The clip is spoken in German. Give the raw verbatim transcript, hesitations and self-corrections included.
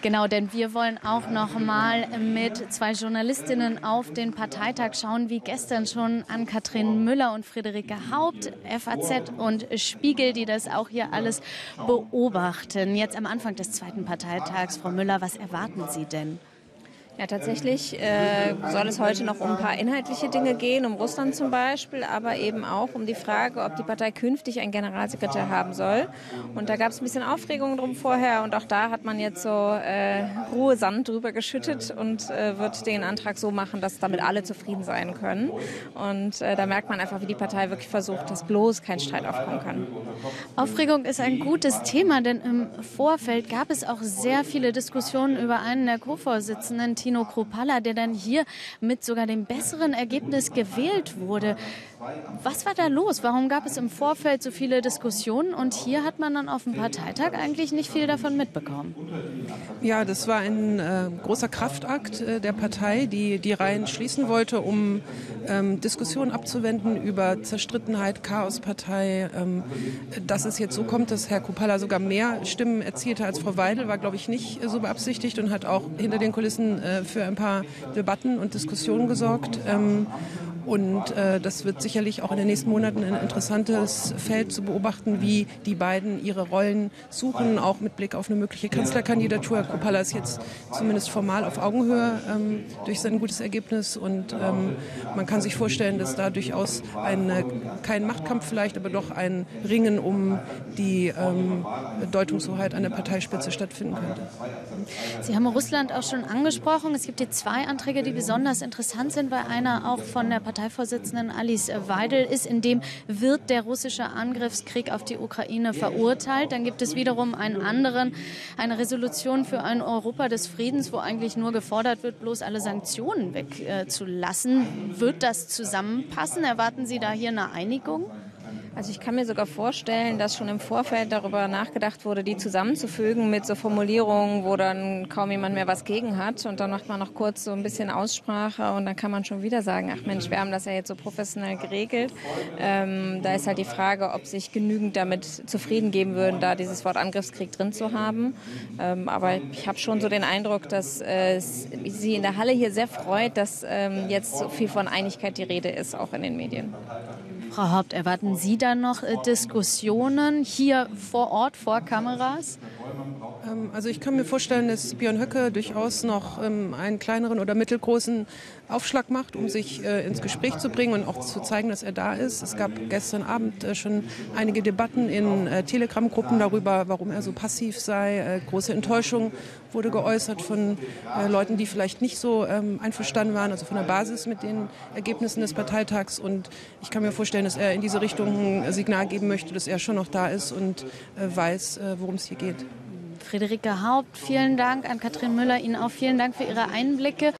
Genau, denn wir wollen auch noch mal mit zwei Journalistinnen auf den Parteitag schauen, wie gestern schon Ann-Kathrin Müller und Friederike Haupt, F A Z und Spiegel, die das auch hier alles beobachten. Jetzt am Anfang des zweiten Parteitags, Frau Müller, was erwarten Sie denn? Ja, tatsächlich äh, soll es heute noch um ein paar inhaltliche Dinge gehen, um Russland zum Beispiel, aber eben auch um die Frage, ob die Partei künftig einen Generalsekretär haben soll. Und da gab es ein bisschen Aufregung drum vorher und auch da hat man jetzt so äh, rohe Sand drüber geschüttet und äh, wird den Antrag so machen, dass damit alle zufrieden sein können. Und äh, da merkt man einfach, wie die Partei wirklich versucht, dass bloß kein Streit aufkommen kann. Aufregung ist ein gutes Thema, denn im Vorfeld gab es auch sehr viele Diskussionen über einen der Co-Vorsitzenden, Tino Kruppalla, der dann hier mit sogar dem besseren Ergebnis gewählt wurde. Was war da los? Warum gab es im Vorfeld so viele Diskussionen und hier hat man dann auf dem Parteitag eigentlich nicht viel davon mitbekommen? Ja, das war ein äh, großer Kraftakt äh, der Partei, die die Reihen schließen wollte, um ähm, Diskussionen abzuwenden über Zerstrittenheit, Chaospartei. Ähm, dass es jetzt so kommt, dass Herr Kruppalla sogar mehr Stimmen erzielte als Frau Weidel, war, glaube ich, nicht äh, so beabsichtigt und hat auch hinter den Kulissen äh, für ein paar Debatten und Diskussionen gesorgt. Ähm, Und äh, das wird sicherlich auch in den nächsten Monaten ein interessantes Feld zu beobachten, wie die beiden ihre Rollen suchen, auch mit Blick auf eine mögliche Kanzlerkandidatur. Herr Kruppalla ist jetzt zumindest formal auf Augenhöhe ähm, durch sein gutes Ergebnis. Und ähm, man kann sich vorstellen, dass da durchaus ein, kein Machtkampf vielleicht, aber doch ein Ringen um die ähm, Deutungshoheit an der Parteispitze stattfinden könnte. Sie haben Russland auch schon angesprochen. Es gibt hier zwei Anträge, die besonders interessant sind, weil einer auch von der Parteivorsitzenden Alice Weidel ist, in dem wird der russische Angriffskrieg auf die Ukraine verurteilt. Dann gibt es wiederum einen anderen, eine Resolution für ein Europa des Friedens, wo eigentlich nur gefordert wird, bloß alle Sanktionen wegzulassen. Äh, wird das zusammenpassen? Erwarten Sie da hier eine Einigung? Also ich kann mir sogar vorstellen, dass schon im Vorfeld darüber nachgedacht wurde, die zusammenzufügen mit so Formulierungen, wo dann kaum jemand mehr was gegen hat. Und dann macht man noch kurz so ein bisschen Aussprache und dann kann man schon wieder sagen, ach Mensch, wir haben das ja jetzt so professionell geregelt. Ähm, da ist halt die Frage, ob sich genügend damit zufrieden geben würden, da dieses Wort Angriffskrieg drin zu haben. Ähm, aber ich habe schon so den Eindruck, dass äh, sie in der Halle hier sehr freut, dass ähm, jetzt so viel von Einigkeit die Rede ist, auch in den Medien. Frau Haupt, erwarten Sie da noch äh, Diskussionen hier vor Ort, vor Kameras? Ähm, also ich kann mir vorstellen, dass Björn Höcke durchaus noch ähm, einen kleineren oder mittelgroßen Aufschlag macht, um sich äh, ins Gespräch zu bringen und auch zu zeigen, dass er da ist. Es gab gestern Abend äh, schon einige Debatten in äh, Telegram-Gruppen darüber, warum er so passiv sei. Äh, große Enttäuschung wurde geäußert von äh, Leuten, die vielleicht nicht so ähm, einverstanden waren, also von der Basis mit den Ergebnissen des Parteitags. Und ich kann mir vorstellen, dass er in diese Richtung ein Signal geben möchte, dass er schon noch da ist und äh, weiß, äh, worum es hier geht. Friederike Haupt, vielen Dank. Ann-Kathrin Müller, Ihnen auch vielen Dank für Ihre Einblicke.